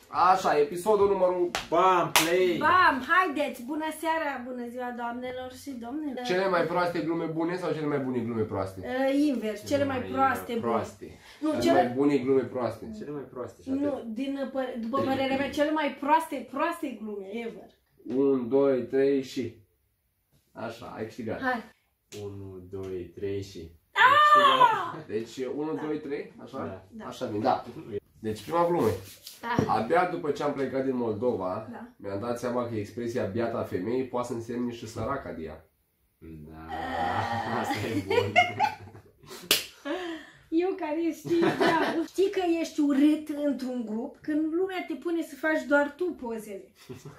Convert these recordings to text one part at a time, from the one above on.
Așa, episodul numărul... Bam, play! Bam, haideți! Bună seara, bună ziua doamnelor și domnilor! Cele mai proaste glume bune sau cele mai bune glume proaste? Invers, cele mai proaste proaste. Nu, cele mai bune glume proaste. Cele mai proaste. Nu, după părerea mea, cele mai proaste glume ever. 1, 2, 3 și... Așa, ai câștigat. Hai! 1, 2, 3 și... Deci 1, 2, 3, așa? Da. Așa vine, da. Deci prima glumă. Da. Abia după ce am plecat din Moldova, Da. mi-am dat seama că expresia biata femeii poate să însemne și săraca de ea. Da, asta e bun. Eu care știi, da. Știi că ești urât într-un grup când lumea te pune să faci doar tu pozele.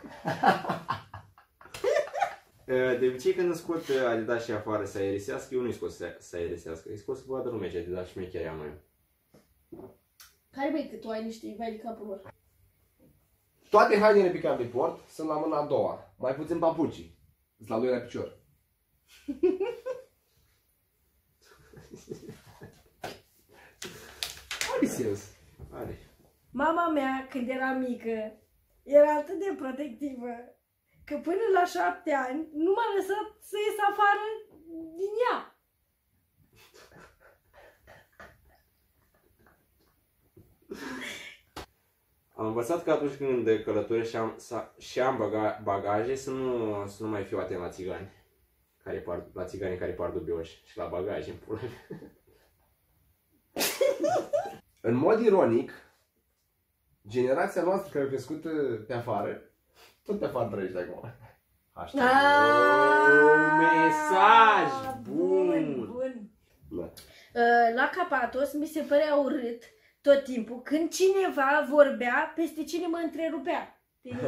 De obicei când îmi scot Adidas și afară să aerisească, eu nu-i scot să aerisească, îi scot să vadă lumea ce Adidas și șmecherea mai. Care băi că tu ai niște vai de capul lor? Toate hainele pe care le port sunt la mâna a doua, mai puțin papucii. Sunt la doilea picior. Are sens. Are. Mama mea, când era mică, era atât de protectivă că până la 7 ani nu m-a lăsat să ies afară din ea. Am învățat că atunci când călătoresc și am bagaje să nu mai fiu atent la țigani. La țiganii care par dubioși și la bagaje în pula. În mod ironic, generația noastră care a crescut pe afară, tot pe afară trăiește acum. Hashtag. Mesaj bun! Bun. Da. La Capatos mi se părea urât tot timpul când cineva vorbea peste cine mă întrerupea.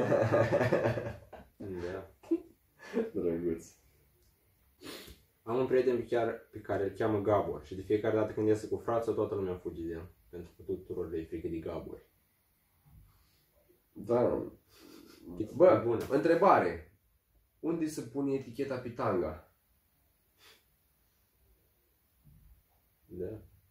Da. Drăguț. Am un prieten pe care îl cheamă Gabor și de fiecare dată când iese cu frața, toată lumea fuge de el. Pentru că tuturor le e frică de Gabor. Da. Bă, întrebare. Unde se pune eticheta pe tanga? Da.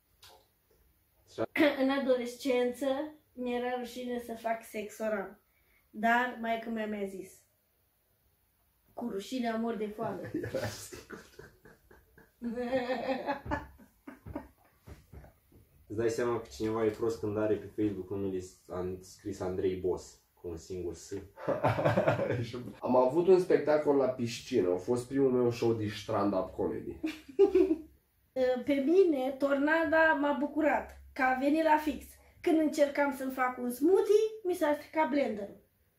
În adolescență mi-era rușine să fac sex oral. Dar maică mea mi-a zis: cu rușine amor de foame. Îți dai seama că cineva e prost când are pe Facebook numele scris Andrei Boss cu un singur S. Am avut un spectacol la piscină. A fost primul meu show de stand-up comedy. Pe mine, tornada m-a bucurat că a venit la fix. Când încercam să-mi fac un smoothie, mi s-a stricat blenderul.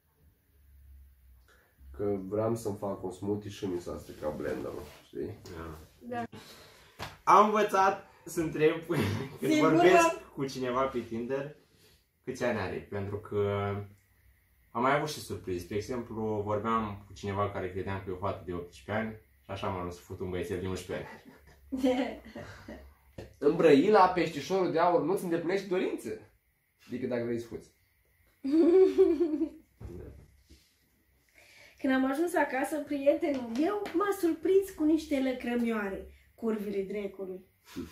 Că vreau să-mi fac un smoothie și mi s-a stricat blenderul, știi? Da. Am învățat să întreb când Sigură? vorbesc cu cineva pe Tinder câți ani are, pentru că am mai avut și surprize. De exemplu, vorbeam cu cineva care credeam că e o fată de 18 ani și așa m-am lăsat să fut un băiețel de 11 ani. În Brăila, peștișorul de aur nu-ți îndeplinește dorințe decât dacă vrei să fuți. Când am ajuns acasă, prietenul meu m-a surprins cu niște lăcrămioare, curvile drecului.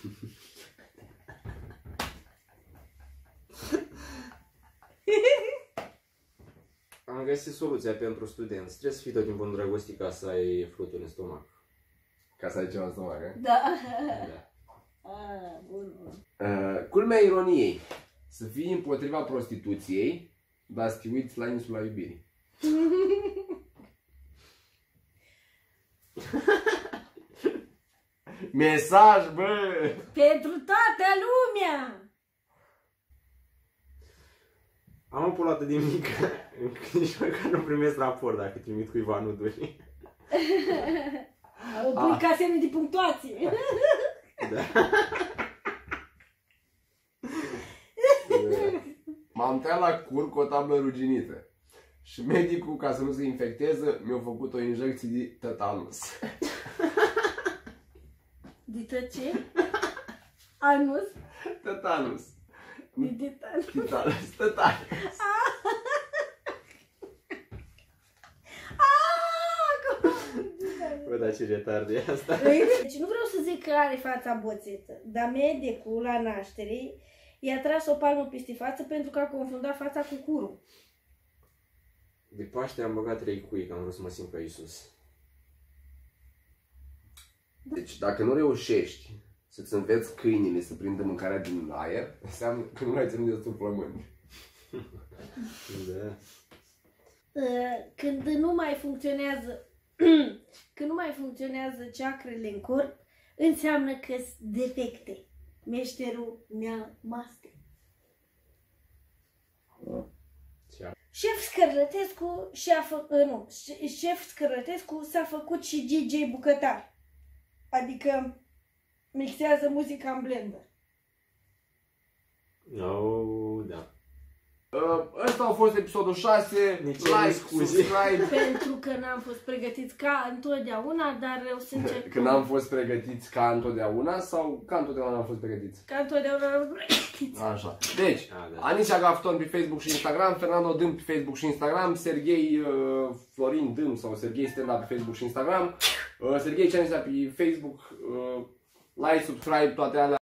Am găsit soluția pentru studenți. Trebuie să fii tot timpul îndrăgostit ca să ai fluturi în stomac. Ca să ai ceva în stomac, eh? Da. Da. Bun, bun. Culmea ironiei. Să fii împotriva prostituției, dar să te uiți la insula iubirii. Mesaj, bă! Pentru toată lumea! Am o polată de mică, nici măcar nu primesc raport dacă trimit cuiva nuduri. Pui ca semne de punctuație. Da. M-am tăiat la cur cu o tablă ruginită. Și medicul, ca să nu se infecteze, mi-a făcut o injecție de tetanus. De ce? Anus? Tetanus. De tetanus. Tetanus. Bă, dar ce retard e asta? Deci nu vreau să zic că are fața boțetă, dar medicul la naștere i-a tras o palmă peste față pentru că a confundat fața cu curul. De Paște am băgat 3 cui, că am vrut să mă simt ca Iisus. Deci dacă nu reușești să-ți înveți câinile să prindă mâncarea din aer, înseamnă că nu ai ținut destul plămâni. Da. Când nu mai funcționează când nu mai funcționează chakrele în corp, înseamnă că sunt defecte. Meșterul mi-a master. Șef Scărlătescu s-a făcut și DJ bucătar. Adică mixează muzica în blender. Oh, da. Ăsta a fost episodul 6. Like, subscribe. Pentru că n-am fost pregătiți ca întotdeauna, dar eu să încerc. Că n-am fost pregătiți ca întotdeauna sau ca întotdeauna am fost pregătiți? Ca întotdeauna n-am fost pregătiți. Așa. Deci, Da. Anicia Gafton pe Facebook și Instagram, Fernando Dâm pe Facebook și Instagram, Serghei Florin Dâm sau Serghei Stenda pe Facebook și Instagram, Serghei Ceanisa pe Facebook, like, subscribe, toate alea.